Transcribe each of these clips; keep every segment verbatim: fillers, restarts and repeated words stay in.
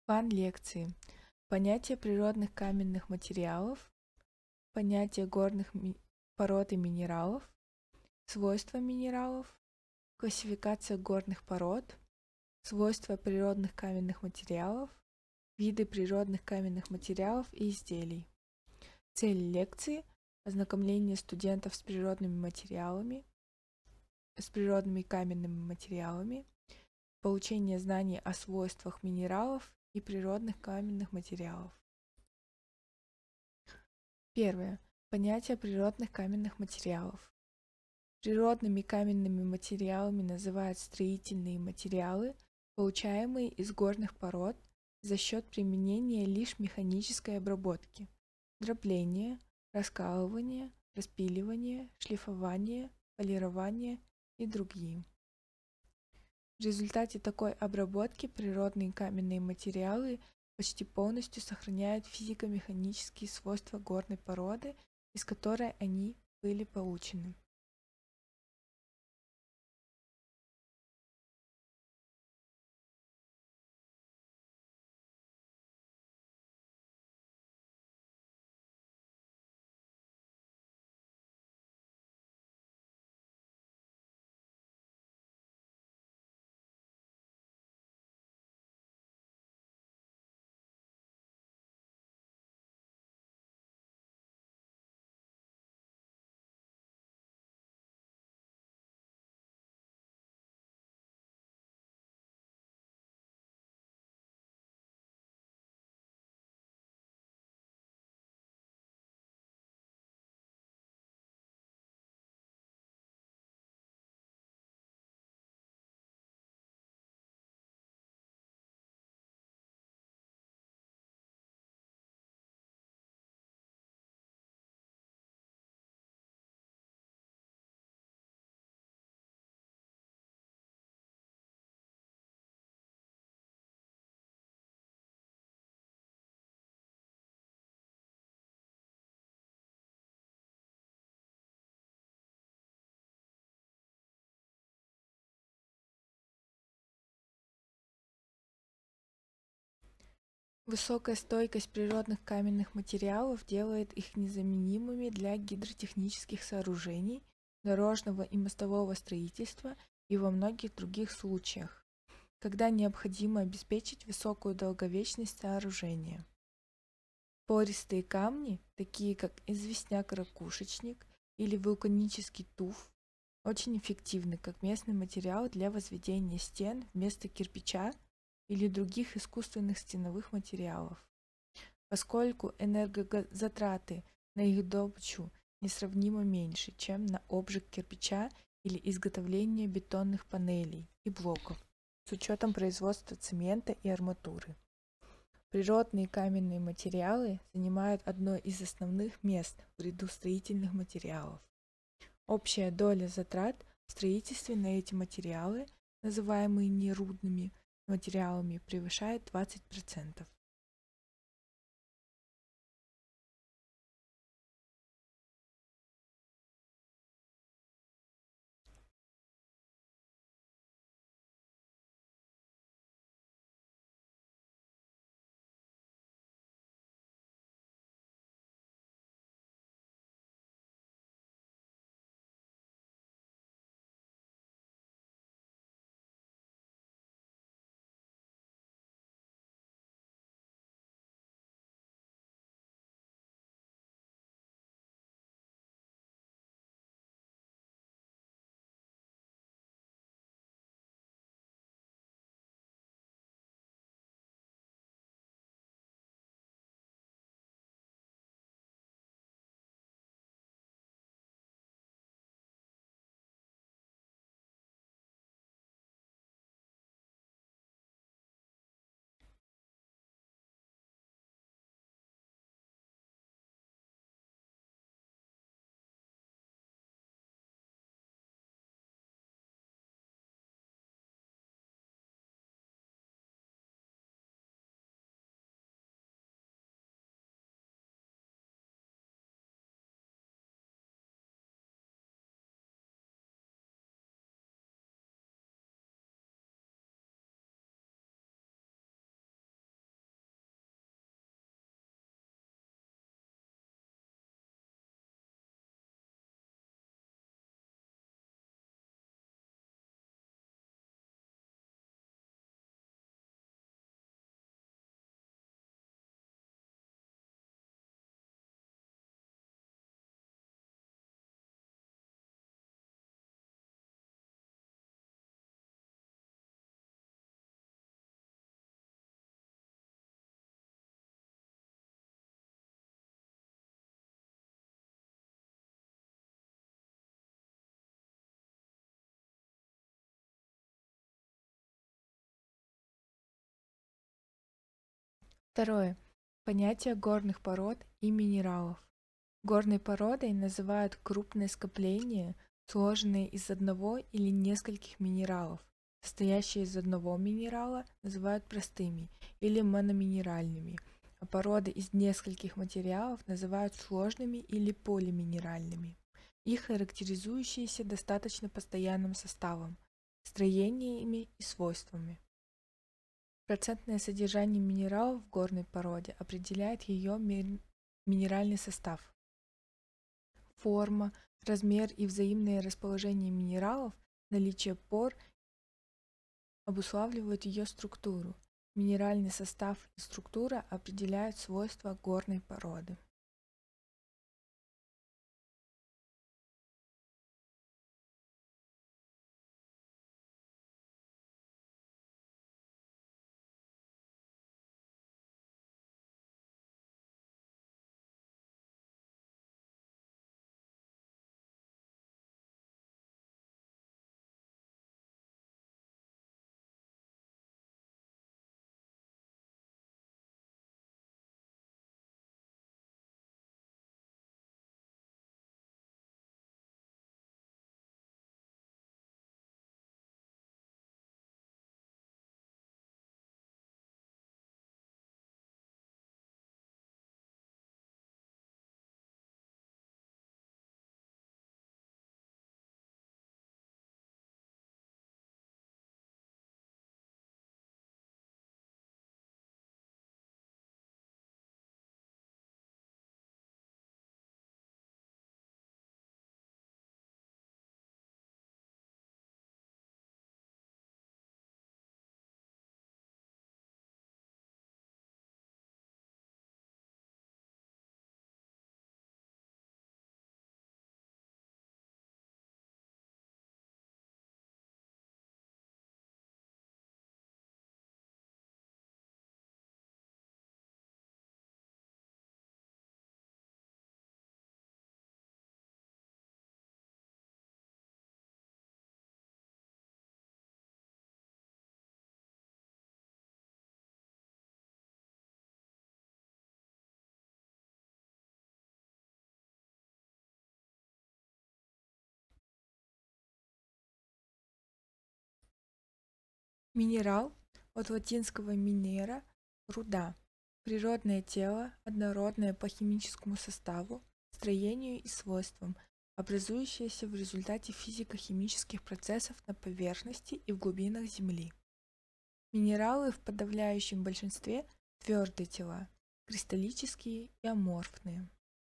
План лекции. Понятие природных каменных материалов, понятие горных ми- пород и минералов, свойства минералов, классификация горных пород, свойства природных каменных материалов, виды природных каменных материалов и изделий. Цель лекции – ознакомление студентов с природными материалами, с природными каменными материалами, получение знаний о свойствах минералов и природных каменных материалов. Первое. Понятие природных каменных материалов. Природными каменными материалами называют строительные материалы, получаемые из горных пород за счет применения лишь механической обработки, дробления, раскалывания, распиливания, шлифования, полирования и другие. В результате такой обработки природные каменные материалы почти полностью сохраняют физико-механические свойства горной породы, из которой они были получены. Высокая стойкость природных каменных материалов делает их незаменимыми для гидротехнических сооружений, дорожного и мостового строительства и во многих других случаях, когда необходимо обеспечить высокую долговечность сооружения. Пористые камни, такие как известняк-ракушечник или вулканический туф, очень эффективны как местный материал для возведения стен вместо кирпича или других искусственных стеновых материалов, поскольку энергозатраты на их добычу несравнимо меньше, чем на обжиг кирпича или изготовление бетонных панелей и блоков, с учетом производства цемента и арматуры. Природные каменные материалы занимают одно из основных мест в ряду строительных материалов. Общая доля затрат в строительстве на эти материалы, называемые нерудными материалами, превышает двадцать процентов. Второе. Понятие горных пород и минералов. Горной породой называют крупные скопления, сложенные из одного или нескольких минералов. Состоящие из одного минерала называют простыми или мономинеральными, а породы из нескольких материалов называют сложными или полиминеральными. Их характеризующиеся достаточно постоянным составом, строениями и свойствами. Процентное содержание минералов в горной породе определяет ее ми- минеральный состав. Форма, размер и взаимное расположение минералов, наличие пор обуславливают ее структуру. Минеральный состав и структура определяют свойства горной породы. Минерал от латинского minera – руда. Природное тело, однородное по химическому составу, строению и свойствам, образующееся в результате физико-химических процессов на поверхности и в глубинах Земли. Минералы в подавляющем большинстве твердые тела, кристаллические и аморфные.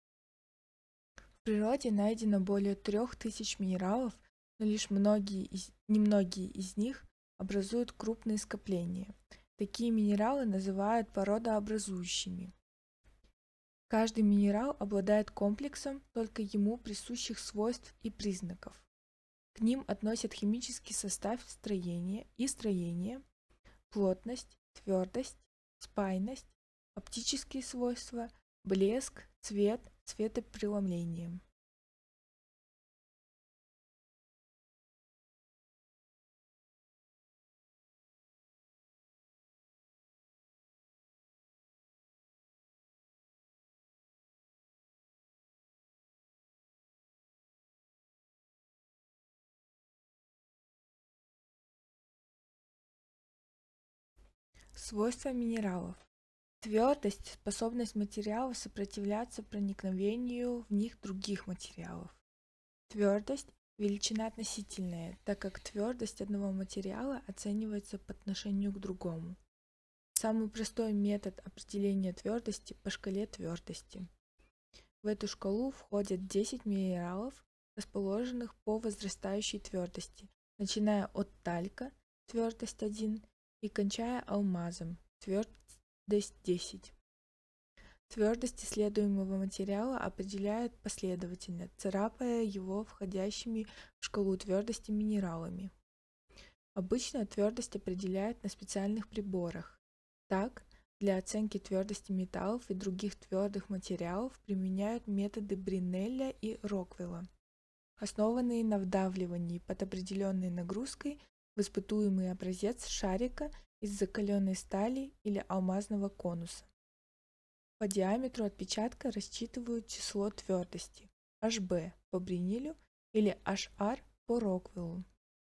В природе найдено более трех тысяч минералов, но лишь многие из, немногие из них образуют крупные скопления. Такие минералы называют породообразующими. Каждый минерал обладает комплексом только ему присущих свойств и признаков. К ним относят химический состав строения и строение, плотность, твердость, спайность, оптические свойства, блеск, цвет, цветопреломление. Свойства минералов. Твердость – способность материалов сопротивляться проникновению в них других материалов. Твердость – величина относительная, так как твердость одного материала оценивается по отношению к другому. Самый простой метод определения твердости по шкале твердости. В эту шкалу входят десять минералов, расположенных по возрастающей твердости, начиная от талька, твердость один, и кончая алмазом, твердость десять. Твердость исследуемого материала определяют последовательно, царапая его входящими в шкалу твердости минералами. Обычно твердость определяют на специальных приборах. Так, для оценки твердости металлов и других твердых материалов применяют методы Бринелля и Роквелла, основанные на вдавливании под определенной нагрузкой в испытуемый образец шарика из закаленной стали или алмазного конуса. По диаметру отпечатка рассчитывают число твердости эйч би по Бринилю или эйч ар по Роквеллу.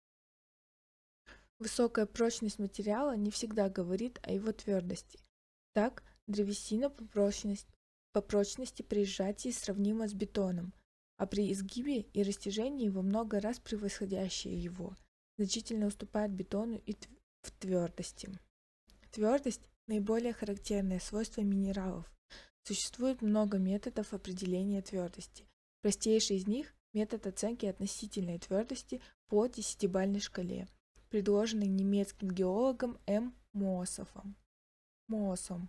Высокая прочность материала не всегда говорит о его твердости. Так, древесина по прочности, по прочности при сжатии сравнима с бетоном, а при изгибе и растяжении во много раз превосходящая его, значительно уступает бетону и в твердости. Твердость – наиболее характерное свойство минералов. Существует много методов определения твердости. Простейший из них – метод оценки относительной твердости по десятибалльной шкале, предложенный немецким геологом М. Моософом. Моосом.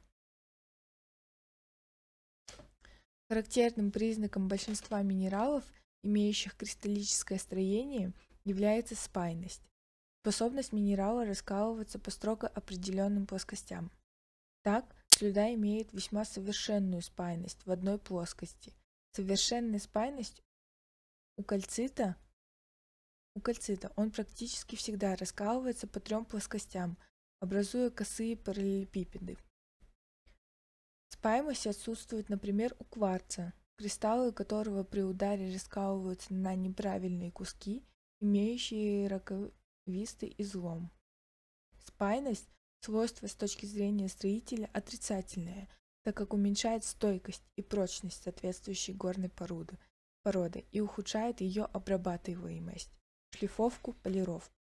Характерным признаком большинства минералов, имеющих кристаллическое строение, является спайность, способность минерала раскалываться по строго определенным плоскостям. Так, слюда имеет весьма совершенную спайность в одной плоскости. Совершенная спайность у кальцита, у кальцита он практически всегда раскалывается по трем плоскостям, образуя косые параллелепипеды. Спаемость отсутствует, например, у кварца, кристаллы которого при ударе раскалываются на неправильные куски, имеющие раковистый излом. Спайность – свойство с точки зрения строителя отрицательное, так как уменьшает стойкость и прочность соответствующей горной породы, породы и ухудшает ее обрабатываемость, шлифовку, полировку.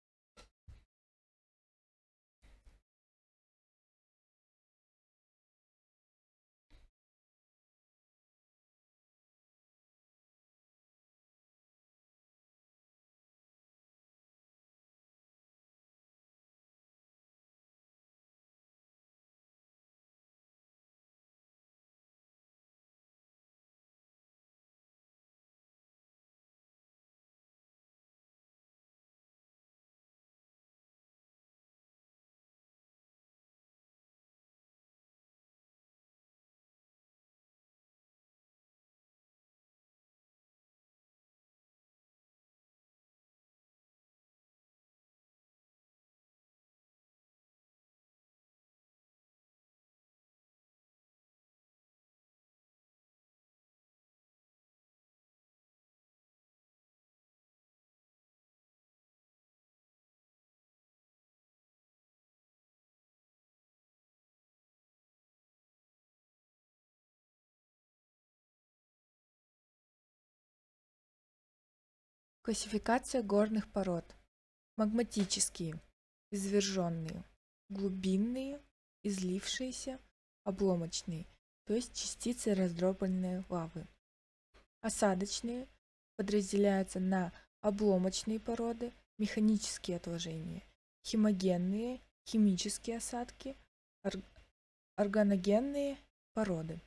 Классификация горных пород. Магматические, изверженные, глубинные, излившиеся, обломочные, то есть частицы раздробленной лавы. Осадочные подразделяются на обломочные породы, механические отложения, химогенные, химические осадки, органогенные породы.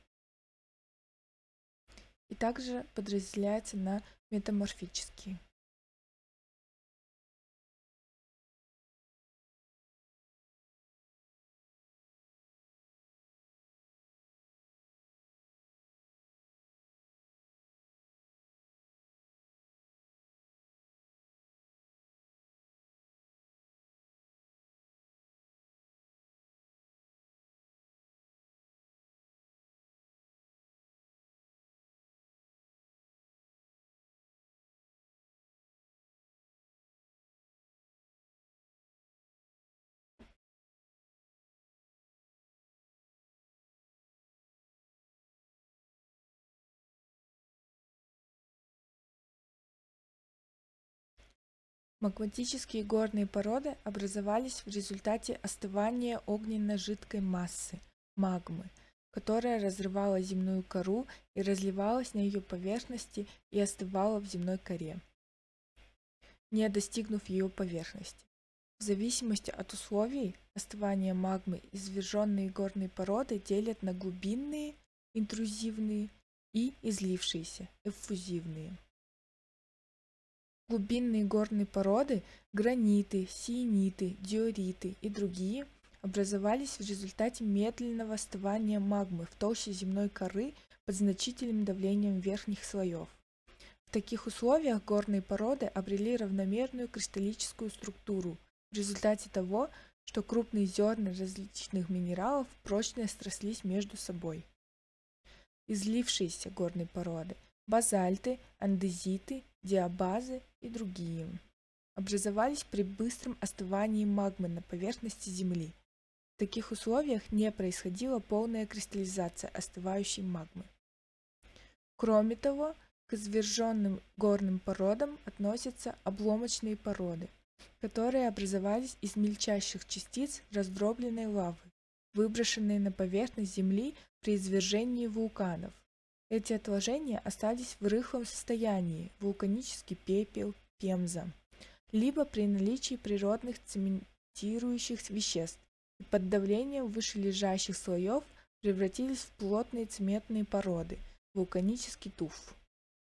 И также подразделяются на метаморфические. Магматические горные породы образовались в результате остывания огненно-жидкой массы – магмы, которая разрывала земную кору и разливалась на ее поверхности и остывала в земной коре, не достигнув ее поверхности. В зависимости от условий остывания магмы изверженные горные породы делят на глубинные, интрузивные и излившиеся, эффузивные. Глубинные горные породы, граниты, сиениты, диориты и другие образовались в результате медленного остывания магмы в толще земной коры под значительным давлением верхних слоев. В таких условиях горные породы обрели равномерную кристаллическую структуру в результате того, что крупные зерна различных минералов прочно срослись между собой. Излившиеся горные породы – базальты, андезиты, диабазы и другие – образовались при быстром остывании магмы на поверхности Земли. В таких условиях не происходила полная кристаллизация остывающей магмы. Кроме того, к изверженным горным породам относятся обломочные породы, которые образовались из мельчайших частиц раздробленной лавы, выброшенной на поверхность Земли при извержении вулканов. Эти отложения остались в рыхлом состоянии, вулканический пепел, пемза, либо при наличии природных цементирующих веществ и под давлением вышележащих слоев превратились в плотные цементные породы, вулканический туф.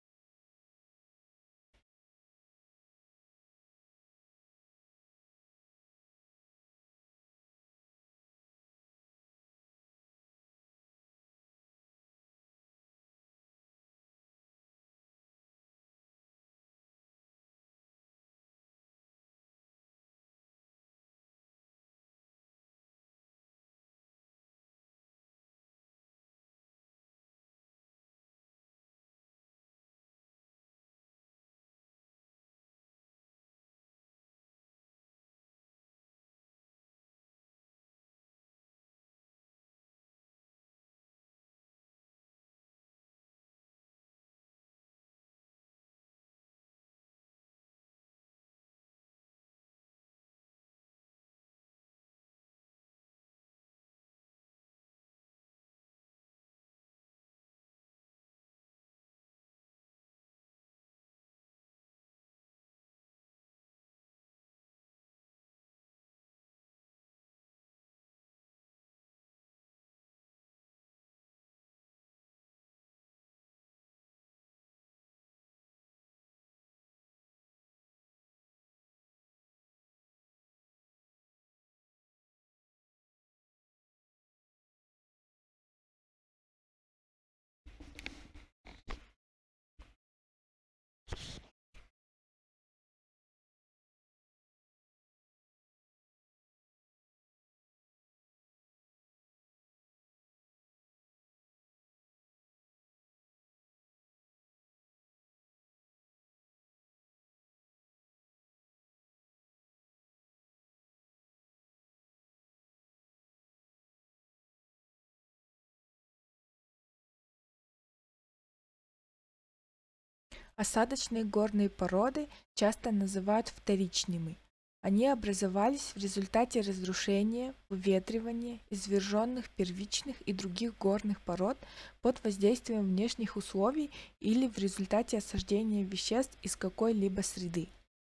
Осадочные горные породы часто называют вторичными. Они образовались в результате разрушения, выветривания изверженных первичных и других горных пород под воздействием внешних условий или в результате осаждения веществ из какой-либо среды.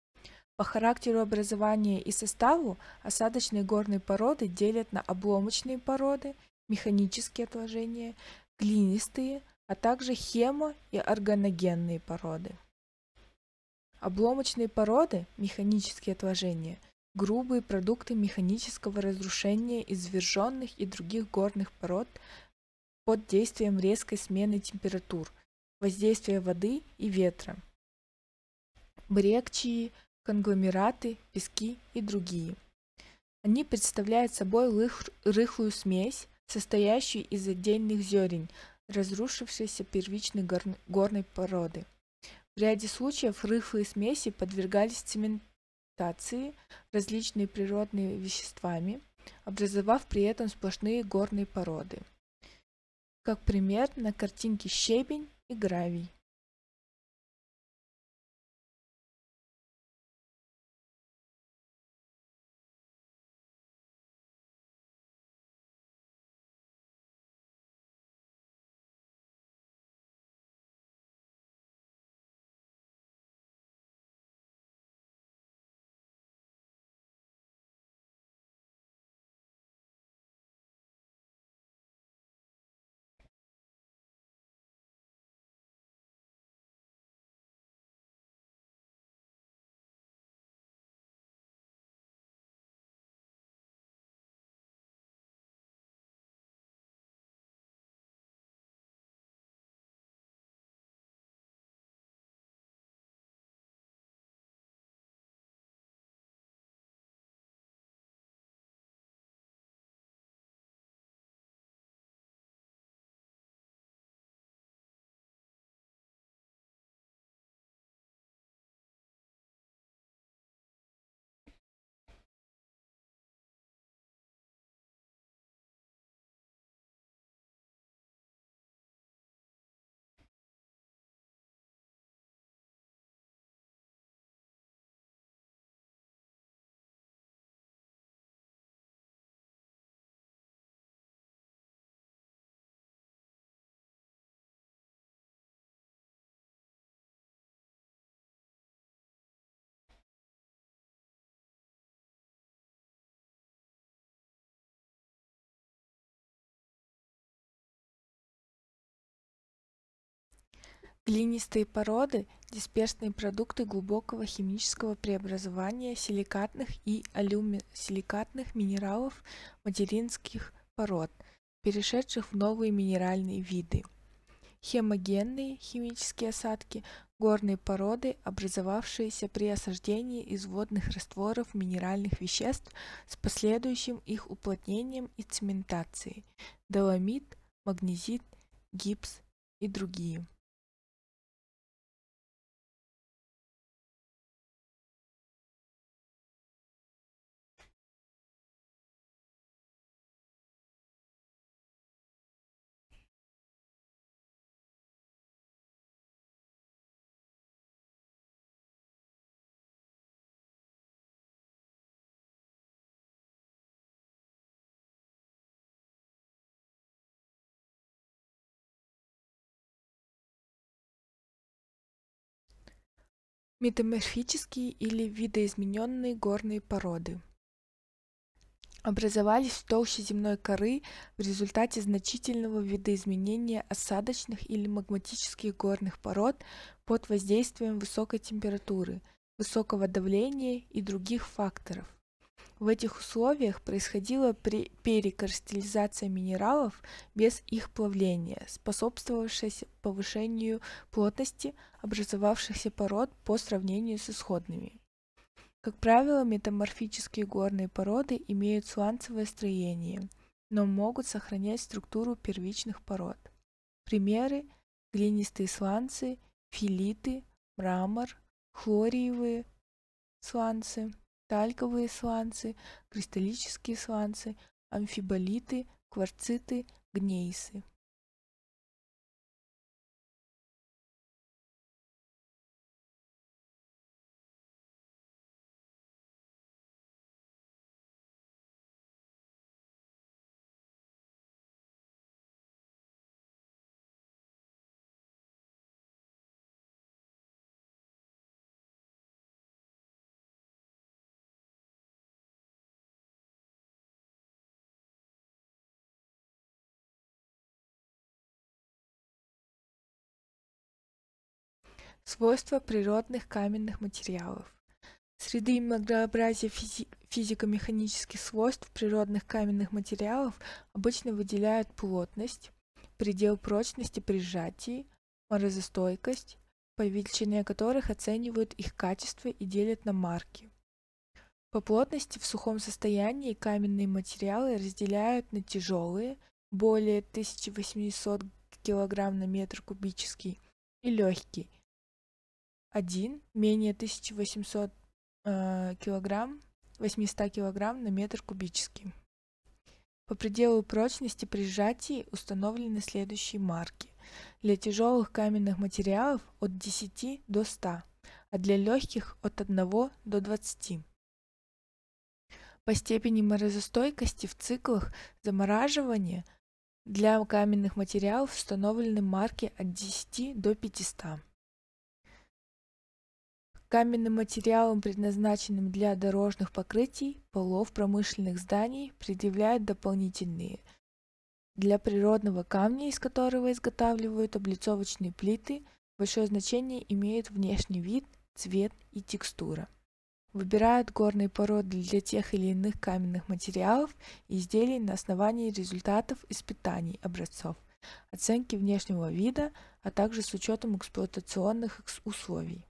По характеру образования и составу осадочные горные породы делят на обломочные породы, механические отложения, глинистые, а также хемо- и органогенные породы. Обломочные породы, механические отложения, грубые продукты механического разрушения изверженных и других горных пород под действием резкой смены температур, воздействия воды и ветра, брекчии, конгломераты, пески и другие. Они представляют собой рыхлую смесь, состоящую из отдельных зерен разрушившейся первичной горной породы. В ряде случаев рыхлые смеси подвергались цементации различными природными веществами, образовав при этом сплошные горные породы. Как пример на картинке щебень и гравий. Глинистые породы — дисперсные продукты глубокого химического преобразования силикатных и алюмосиликатных минералов материнских пород, перешедших в новые минеральные виды. Хемогенные химические осадки — горные породы, образовавшиеся при осаждении из водных растворов минеральных веществ с последующим их уплотнением и цементацией, доломит, магнезит, гипс и другие. Метаморфические или видоизмененные горные породы образовались в толще земной коры в результате значительного видоизменения осадочных или магматических горных пород под воздействием высокой температуры, высокого давления и других факторов. В этих условиях происходила перикристаллизация минералов без их плавления, способствовавшая повышению плотности образовавшихся пород по сравнению с исходными. Как правило, метаморфические горные породы имеют сланцевое строение, но могут сохранять структуру первичных пород. Примеры: глинистые сланцы, филиты, мрамор, хлориевые сланцы, тальковые сланцы, кристаллические сланцы, амфиболиты, кварциты, гнейсы. Свойства природных каменных материалов. Среды многообразия физи- физико-механических свойств природных каменных материалов обычно выделяют плотность, предел прочности при сжатии, морозостойкость, по величине которых оценивают их качество и делят на марки. По плотности в сухом состоянии каменные материалы разделяют на тяжелые, более тысяча восемьсот килограмм на метр кубический, и легкие, один менее тысяча восемьсот килограмм, восемьсот килограмм на метр кубический. По пределу прочности при сжатии установлены следующие марки. Для тяжелых каменных материалов от десяти до ста, а для легких от одного до двадцати. По степени морозостойкости в циклах замораживания для каменных материалов установлены марки от десяти до пятисот. Каменным материалам, предназначенным для дорожных покрытий, полов промышленных зданий, предъявляют дополнительные. Для природного камня, из которого изготавливают облицовочные плиты, большое значение имеют внешний вид, цвет и текстура. Выбирают горные породы для тех или иных каменных материалов и изделий на основании результатов испытаний образцов, оценки внешнего вида, а также с учетом эксплуатационных условий.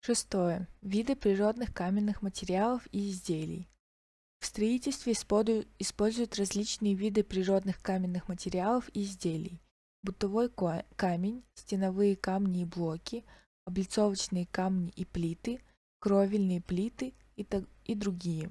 Шестое. Виды природных каменных материалов и изделий. В строительстве исподу- используют различные виды природных каменных материалов и изделий. Бутовой ко- камень, стеновые камни и блоки, облицовочные камни и плиты, кровельные плиты и, так- и другие.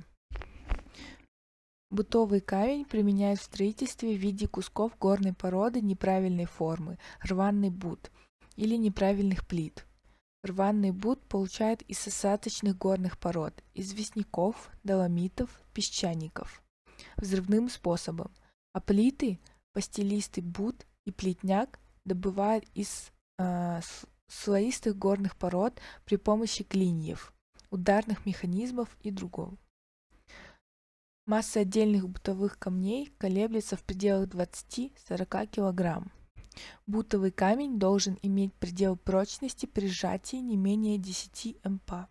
Бутовый камень применяют в строительстве в виде кусков горной породы неправильной формы, рваный бут, или неправильных плит. Рваный бут получают из осадочных горных пород, известняков, доломитов, песчаников, взрывным способом, а плиты, постелистый бут и плитняк добывают из э, слоистых горных пород при помощи клиньев, ударных механизмов и другого. Масса отдельных бутовых камней колеблется в пределах двадцати-сорока кг. Бутовый камень должен иметь предел прочности при сжатии не менее десяти мпа,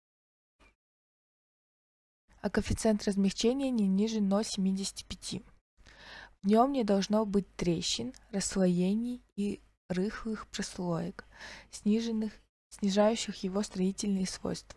а коэффициент размягчения не ниже ноль целых семидесяти пяти. В нем не должно быть трещин, расслоений и рыхлых прослоек, сниженных, снижающих его строительные свойства.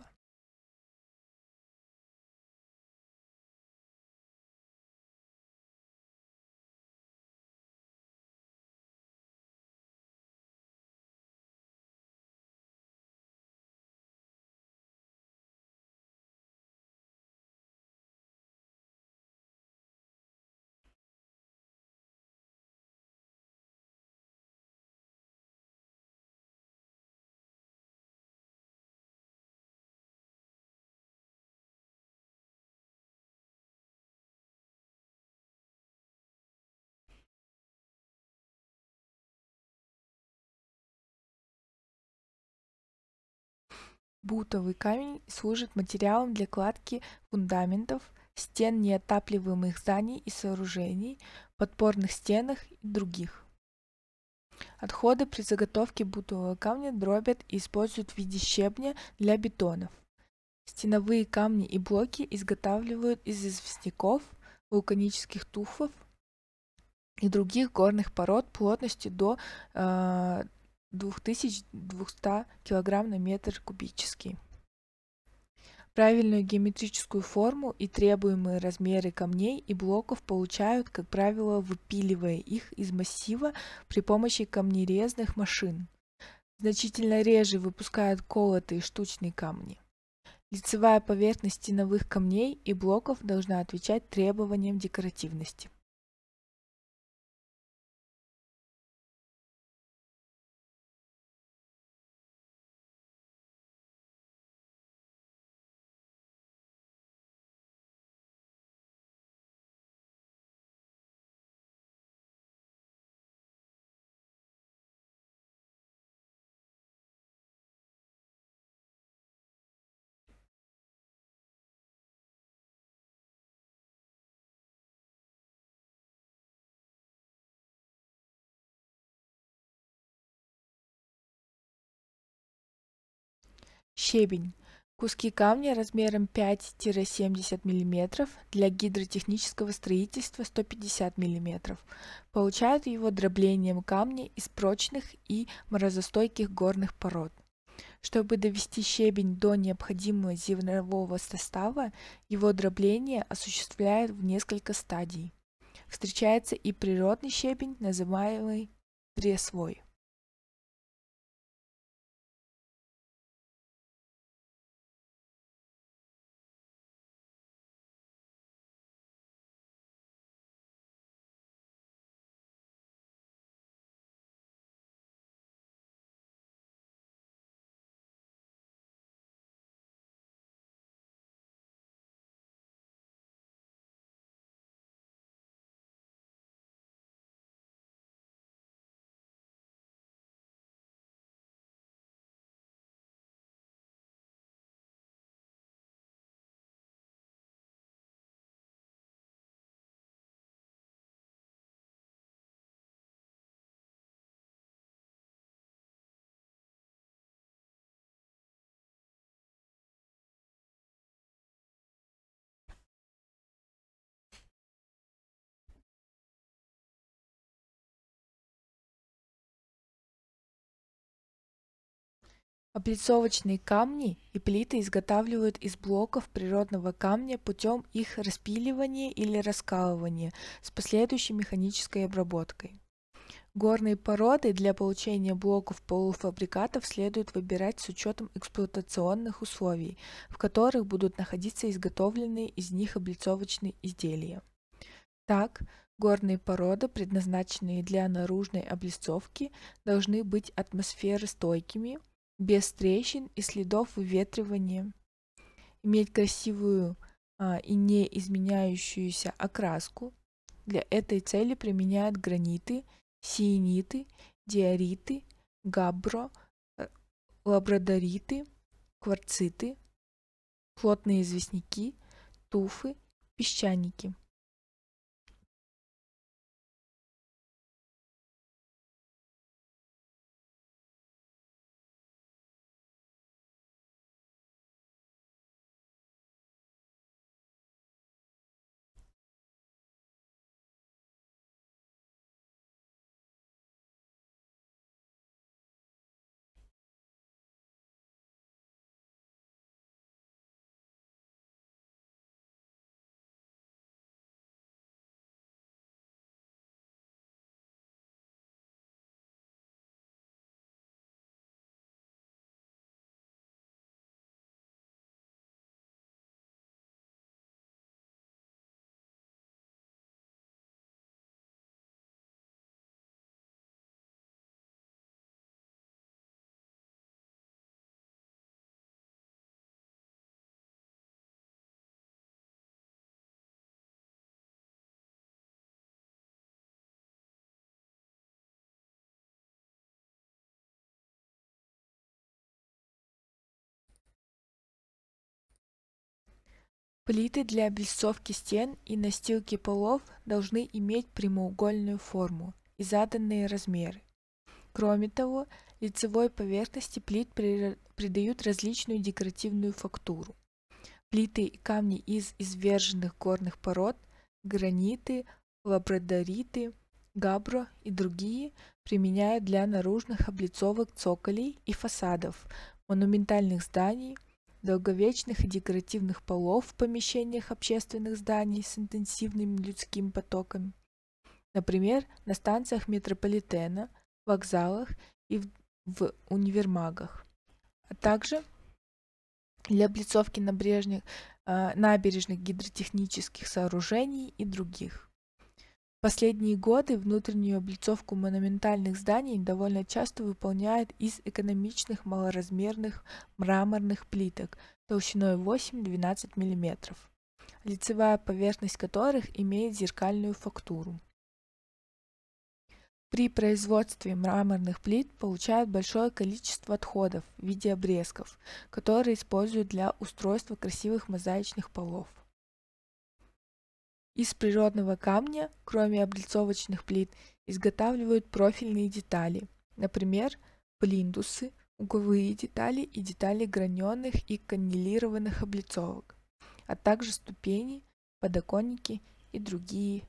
Бутовый камень служит материалом для кладки фундаментов, стен неотапливаемых зданий и сооружений, подпорных стенах и других. Отходы при заготовке бутового камня дробят и используют в виде щебня для бетонов. Стеновые камни и блоки изготавливают из известняков, вулканических туфов и других горных пород плотностью до э, две тысячи двести кг на метр кубический. Правильную геометрическую форму и требуемые размеры камней и блоков получают, как правило, выпиливая их из массива при помощи камнерезных машин. Значительно реже выпускают колотые штучные камни. Лицевая поверхность стеновых камней и блоков должна отвечать требованиям декоративности. Щебень. Куски камня размером пять-семьдесят мм для гидротехнического строительства сто пятьдесят мм. Получают его дроблением камня из прочных и морозостойких горных пород. Чтобы довести щебень до необходимого зернового состава, его дробление осуществляют в несколько стадий. Встречается и природный щебень, называемый тресвой. Облицовочные камни и плиты изготавливают из блоков природного камня путем их распиливания или раскалывания с последующей механической обработкой. Горные породы для получения блоков полуфабрикатов следует выбирать с учетом эксплуатационных условий, в которых будут находиться изготовленные из них облицовочные изделия. Так, горные породы, предназначенные для наружной облицовки, должны быть атмосферостойкими, без трещин и следов выветривания, иметь красивую а, и не изменяющуюся окраску. Для этой цели применяют граниты, сиениты, диориты, габбро, э, лабрадориты, кварциты, плотные известняки, туфы, песчаники. Плиты для облицовки стен и настилки полов должны иметь прямоугольную форму и заданные размеры. Кроме того, лицевой поверхности плит придают различную декоративную фактуру. Плиты и камни из изверженных горных пород, граниты, лабрадориты, габбро и другие применяют для наружных облицовок цоколей и фасадов, монументальных зданий, долговечных и декоративных полов в помещениях общественных зданий с интенсивными людскими потоками, например, на станциях метрополитена, вокзалах и в, в универмагах, а также для облицовки набережных, э, набережных гидротехнических сооружений и других. В последние годы внутреннюю облицовку монументальных зданий довольно часто выполняют из экономичных малоразмерных мраморных плиток толщиной восемь-двенадцать миллиметров, лицевая поверхность которых имеет зеркальную фактуру. При производстве мраморных плит получают большое количество отходов в виде обрезков, которые используют для устройства красивых мозаичных полов. Из природного камня, кроме облицовочных плит, изготавливают профильные детали, например, плинтусы, угловые детали и детали граненых и каннелированных облицовок, а также ступени, подоконники и другие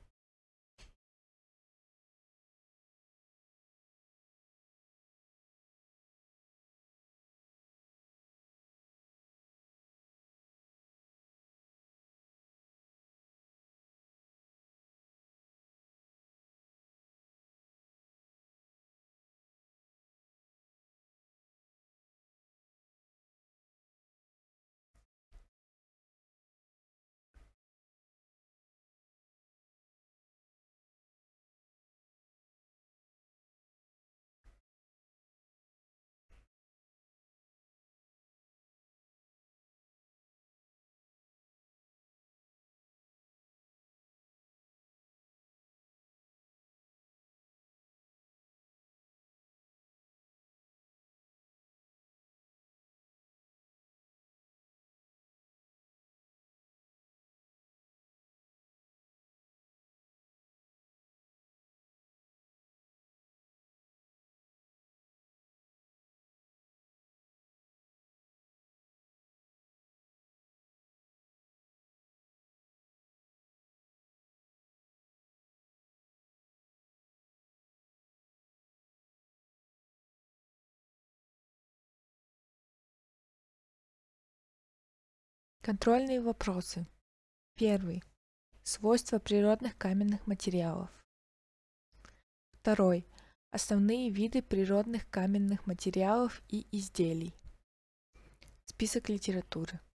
Контрольные вопросы. Первый. Свойства природных каменных материалов. Второй. Основные виды природных каменных материалов и изделий. Список литературы.